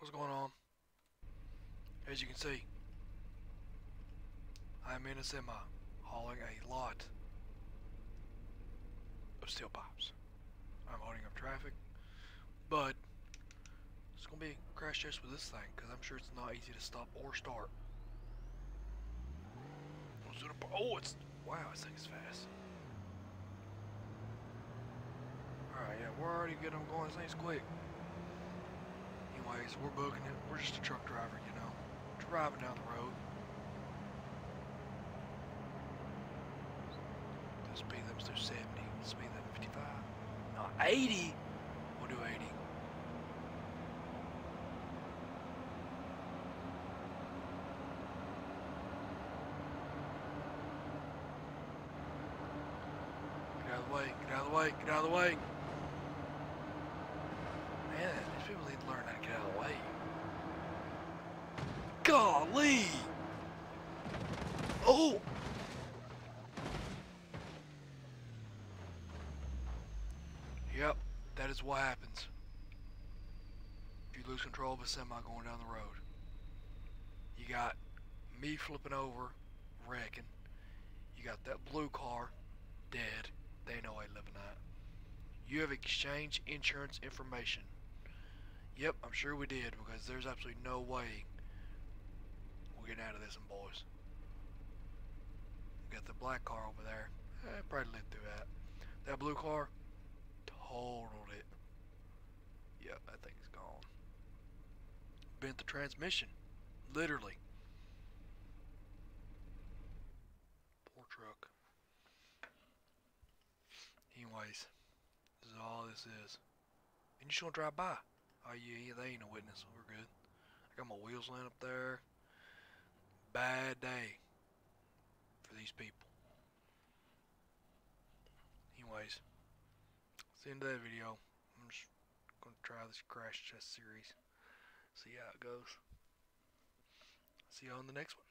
What's going on? As you can see, I'm in a semi hauling a lot of steel pipes. I'm holding up traffic, but it's gonna be a crash test with this thing because I'm sure it's not easy to stop or start. Oh, it's wow, this thing's fast. Alright, yeah, we're already getting them going. This thing's quick. Anyways, we're booking it. We're just a truck driver, you know, driving down the road. The speed limit's through 70. Speed limit 55. No, 80. We'll do 80. Get out of the way. Get out of the way. Get out of the way. Man, these people need to learn how to get out of the way. Golly! Oh! Yep, that is what happens if you lose control of a semi going down the road. You got me flipping over, wrecking. You got that blue car, dead. They know I live in that. You have exchanged insurance information. Yep, I'm sure we did because there's absolutely no way we're getting out of this one, boys. We got the black car over there. Probably lived through that. That blue car, totaled it. Yep, that thing's gone. Bent the transmission. Literally. Poor truck. Anyways, this is all this is. And you just gonna drive by. Oh yeah, they ain't a witness. We're good. I got my wheels laying up there. Bad day for these people. Anyways, that's the end of that video. I'm just gonna try this crash test series. See how it goes. See y'all in the next one.